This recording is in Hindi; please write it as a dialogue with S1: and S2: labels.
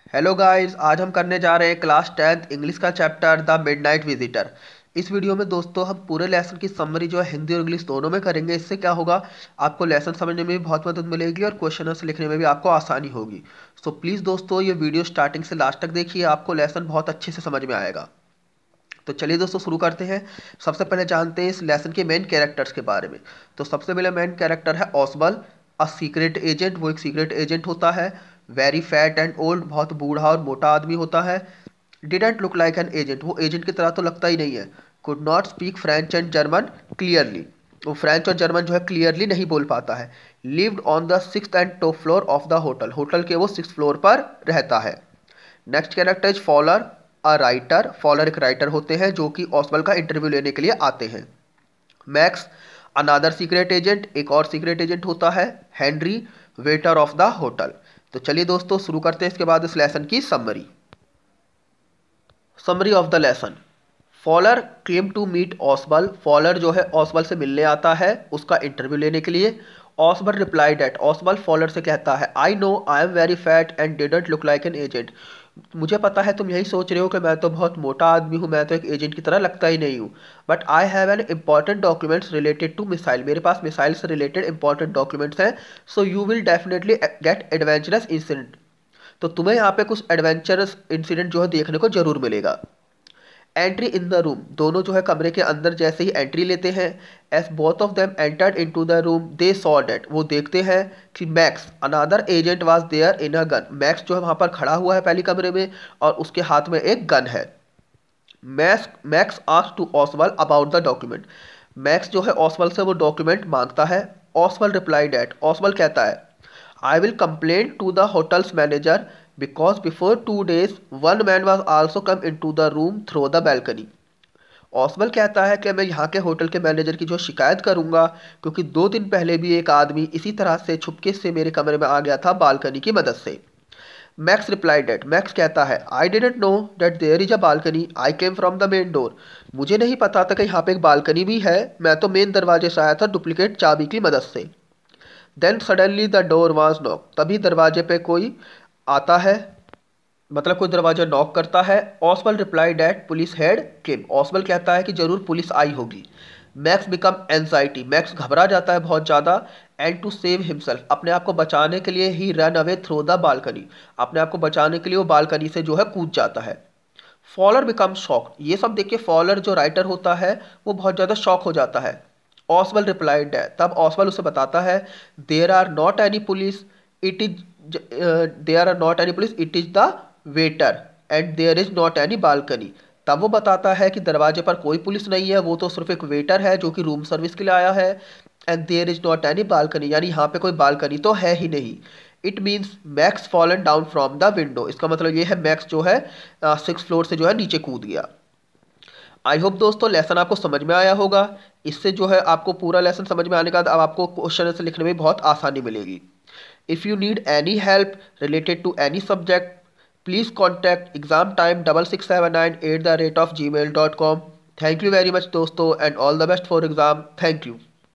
S1: हेलो गाइस, आज हम करने जा रहे हैं क्लास 10th इंग्लिश का चैप्टर द मिडनाइट विजिटर। इस वीडियो में दोस्तों हम पूरे लेसन की समरी जो है हिंदी और इंग्लिश दोनों में करेंगे। इससे क्या होगा, आपको लेसन समझने में भी बहुत मदद मिलेगी और क्वेश्चन लिखने में भी आपको आसानी होगी। सो प्लीज़ दोस्तों, ये वीडियो स्टार्टिंग से लास्ट तक देखिए, आपको लेसन बहुत अच्छे से समझ में आएगा। तो चलिए दोस्तों शुरू करते हैं। सबसे पहले जानते हैं इस लेसन के मेन कैरेक्टर्स के बारे में। तो सबसे पहले मेन कैरेक्टर है ऑसबल, अ सीक्रेट एजेंट। वो एक सीक्रेट एजेंट होता है। वेरी फैट एंड ओल्ड, बहुत बूढ़ा और मोटा आदमी होता है। Didn't look like an agent, वो एजेंट की तरह तो लगता ही नहीं है। Could not speak French and German clearly, वो फ्रेंच और जर्मन जो है क्लियरली नहीं बोल पाता है। Lived on the 6th and top floor of the hotel, hotel के वो 6th फ्लोर पर रहता है। Next character is Fowler, a writer. Fowler एक राइटर होते हैं जो कि ऑसबल का इंटरव्यू लेने के लिए आते हैं। मैक्स, अनादर सीक्रेट एजेंट, एक और सीक्रेट एजेंट होता है। Henry, waiter of the hotel. तो चलिए दोस्तों शुरू करते हैं इसके बाद इस लेसन की summary. Summary of the lesson. Fowler came to meet Ausable, Fowler जो है ऑसबल से मिलने आता है उसका इंटरव्यू लेने के लिए। ऑसबल रिप्लाइड एट, ऑसबल फॉलर से कहता है I know I am very fat and didn't look like an agent. मुझे पता है तुम यही सोच रहे हो कि मैं तो बहुत मोटा आदमी हूँ, मैं तो एक एजेंट की तरह लगता ही नहीं हूँ। But I have an important documents related to missile, मेरे पास मिसाइल से रिलेटेड इंपॉर्टेंट डॉक्यूमेंट्स हैं। So you will definitely get adventurous incident, तो तुम्हें यहाँ पे कुछ एडवेंचरस इंसिडेंट जो है देखने को जरूर मिलेगा। एंट्री इन द रूम, दोनों जो है कमरे के अंदर जैसे ही एंट्री लेते हैं, as both of them entered into the room they saw that, वो देखते हैं कि Max another agent was there in a gun, Max जो है वहाँ पर खड़ा हुआ है पहली कमरे में और उसके हाथ में एक गन है। Max asked to Oswald about the document, Max जो है ऑसवल से वो डॉक्यूमेंट मांगता है। ऑसवल रिप्लाइड एट, ऑसवल कहता है I will complain to the hotels manager because before 2 days one man was also come in to the room through the balcony. ऑसबल कहता है कि मैं यहाँ के होटल के मैनेजर की जो शिकायत करूँगा, क्योंकि 2 दिन पहले भी एक आदमी इसी तरह से छुपके से मेरे कमरे में आ गया था बालकनी की मदद से। मैक्स रिप्लाइड एट, मैक्स कहता है I didn't know that there is a balcony, I came from the main door. मुझे नहीं पता था कि यहाँ पे एक बालकनी भी है, मैं तो मेन दरवाजे से आया था डुप्लीकेट चाबी की मदद से। Then suddenly the door was knock, तभी दरवाजे पे कोई आता है, मतलब कोई दरवाजा नॉक करता है। ऑसबल reply that police head came, ऑसबल कहता है कि जरूर पुलिस आई होगी। मैक्स बिकम एंजाइटी, मैक्स घबरा जाता है बहुत ज़्यादा। एंड टू सेव हिमसेल्फ, अपने आप को बचाने के लिए ही run away through the balcony, अपने आप को बचाने के लिए वो बालकनी से जो है कूद जाता है। फॉलर बिकम शॉक, ये सब देख के फॉलर जो राइटर होता है वो बहुत ज़्यादा शॉक हो जाता है। ऑसबल रिप्लाइड दैट, तब ऑसबल उसे बताता है there are not any police, it is there are not any police, it is the waiter and there is not any balcony. तब वो बताता है कि दरवाजे पर कोई पुलिस नहीं है, वो तो सिर्फ एक वेटर है जो कि रूम सर्विस के लिए आया है। And there is not any balcony, यानी यहाँ पे कोई बालकनी तो है ही नहीं। It means Max fallen down from the window, इसका मतलब ये है मैक्स जो है 6th फ्लोर से जो है नीचे कूद गया। आई होप दोस्तों लेसन आपको समझ में आया होगा। इससे जो है आपको पूरा लेसन समझ में आने के बाद अब आपको क्वेश्चन से लिखने में बहुत आसानी मिलेगी। If you need any help related to any subject please contact EXAMTIME6679@gmail.com। Thank you very much दोस्तों and all the best for exam. Thank you.